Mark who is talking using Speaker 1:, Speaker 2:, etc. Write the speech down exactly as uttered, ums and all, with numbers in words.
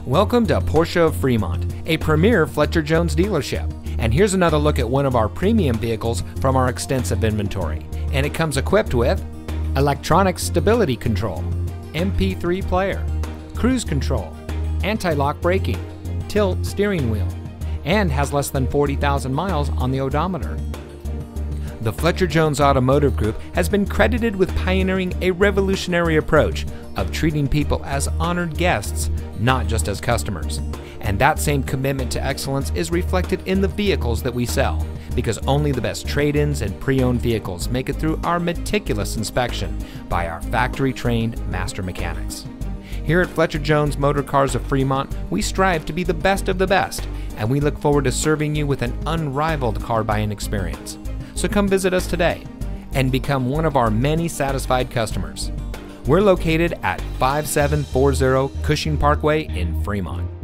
Speaker 1: Welcome to Porsche of Fremont, a premier Fletcher Jones dealership. And here's another look at one of our premium vehicles from our extensive inventory. And it comes equipped with electronic stability control, M P three player, cruise control, anti-lock braking, tilt steering wheel, and has less than forty thousand miles on the odometer. The Fletcher Jones Automotive Group has been credited with pioneering a revolutionary approach of treating people as honored guests, not just as customers. And that same commitment to excellence is reflected in the vehicles that we sell, because only the best trade-ins and pre-owned vehicles make it through our meticulous inspection by our factory-trained master mechanics. Here at Fletcher Jones Motor Cars of Fremont, we strive to be the best of the best, and we look forward to serving you with an unrivaled car buying experience. So come visit us today and become one of our many satisfied customers. We're located at five seven four zero Cushing Parkway in Fremont.